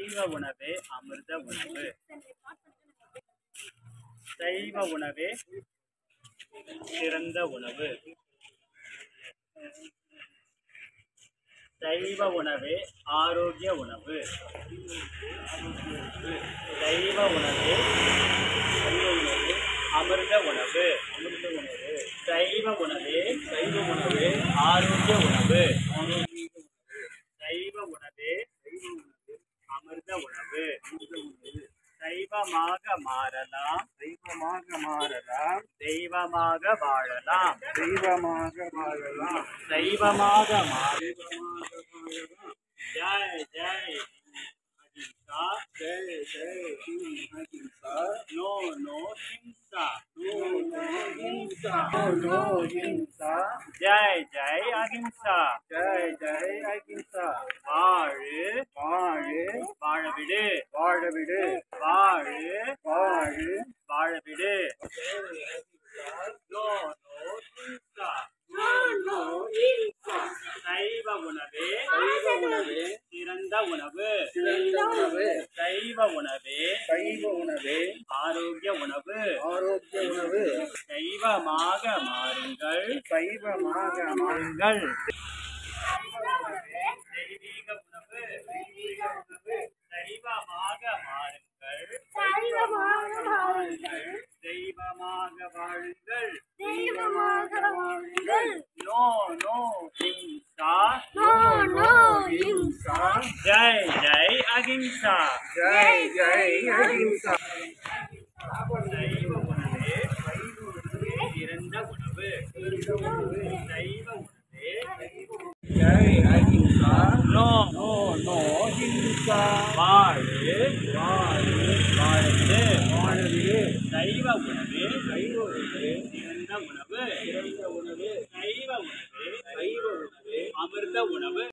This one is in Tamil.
சைவ உணவே அமிர்த உணவு. சைவ உணவே சிறந்த உணவு. சைவ உணவே ஆரோக்கிய உணவு. சைவ உணவே அமிர்த உணவு. சைவ உணவே ஆரோக்கிய உணவு. சைவ உணவே அமிர்த உணவு. சைவமாக மாறலாம், தெய்வமாக வாழலாம். சைவமாக மாறலாம். ஜெய் ஜெய் அஹிம்சா. நோ நோ ஹிம்சா. ஜெய் ஜெய் அஹிம்சா. வாழு வாழவிடு. வாழு வாழவிடு. நோ ஹிம்சா. சைவ உணவே சிறந்த உணவு. சைவ உணவே ஆரோக்கிய உணவு. சைவமாக மாறுங்கள். தெய்வீக உணவு. சைவமாக மாறுங்கள். தெய்வமாக வாழுங்கள். நோ நோ ஹிம்சா. ஜெய் ஜெய் அஹிம்சா. சைவ உணவே சிறந்த உணவு. சைவ உணவே நோ நோ ஹிம்சா. வாழு வாழவிடு. சைவ உணவே சிறந்த உணவு. சைவ உணவே அமிர்த உணவு.